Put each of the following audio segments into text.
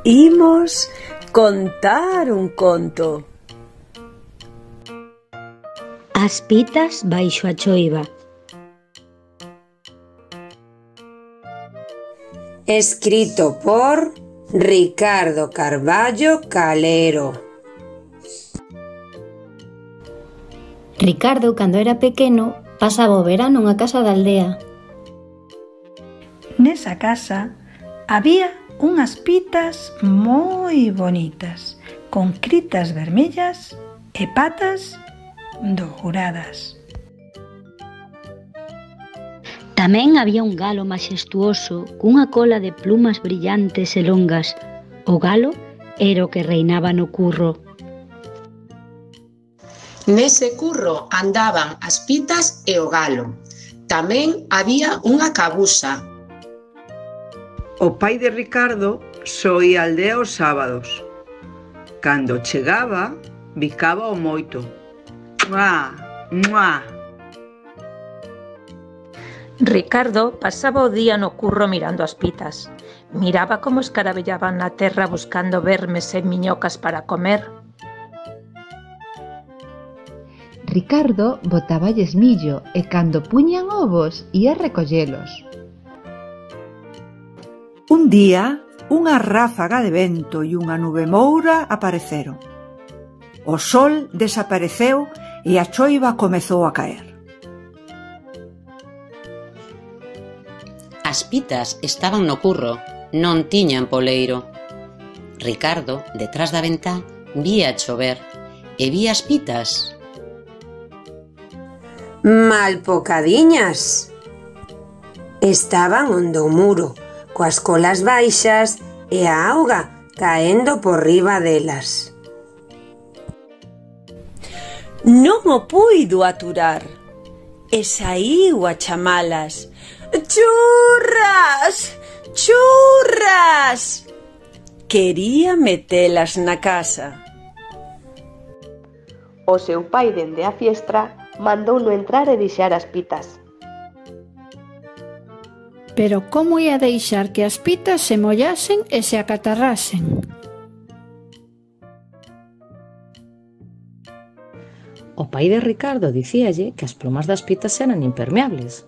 Imos contar un conto. As pitas baixo a choiva. Escrito por Ricardo Carballo Calero. Ricardo, cando era pequeno, pasaba o verano nunha casa da aldea. Nesa casa había unhas pitas moi bonitas, con critas vermellas e patas douradas. Tamén había un galo maxestuoso cunha cola de plumas brillantes e longas. O galo era o que reinaba no curro. Nese curro andaban as pitas e o galo. Tamén había unha cabusa. O pai de Ricardo soía a aldea os sábados. Cando chegaba, bicaba o moito. Mua, mua. Ricardo pasaba o día no curro mirando as pitas. Miraba como escarabellaban na terra buscando vermes e miñocas para comer. Ricardo botaballes millo e cando puñan ovos ía recollelos. Un día, unha ráfaga de vento e unha nube moura apareceron. O sol desapareceu e a choiva comezou a caer. As pitas estaban no curro, non tiñan poleiro. Ricardo, detrás da ventá, vía chover e vía as pitas. Mal pocadiñas. Estaban onde o muro, coas colas baixas e a auga caendo por riba delas. Non o puido aturar e saíu a chamalas. Churras! Churras! Quería metelas na casa. O seu pai dende a fiestra mandouno entrar e deixar as pitas. Pero como ia deixar que as pitas se mollasen e se acatarrasen? O pai de Ricardo dicíalle que as plumas das pitas eran impermeables.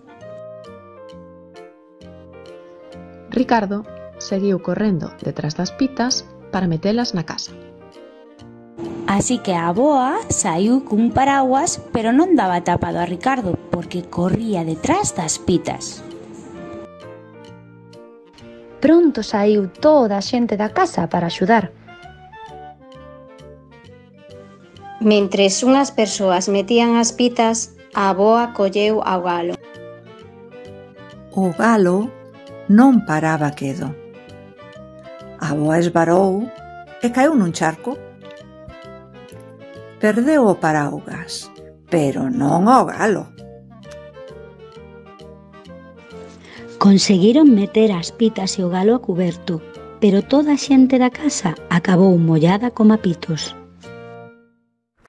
Ricardo seguiu correndo detrás das pitas para metelas na casa. Así que a avoa saiu cun paraguas, pero non daba tapado a Ricardo, porque corría detrás das pitas. Pronto saiu toda a xente da casa para axudar. Mentres unhas persoas metían as pitas, a avoa colleu ao galo. O galo non paraba quedo. A avoa esvarou e caeu nun charco. Perdeu o paraugas, pero non o galo. Conseguiron meter as pitas e o galo a cuberto, pero toda a xente da casa acabou mollada como pitos.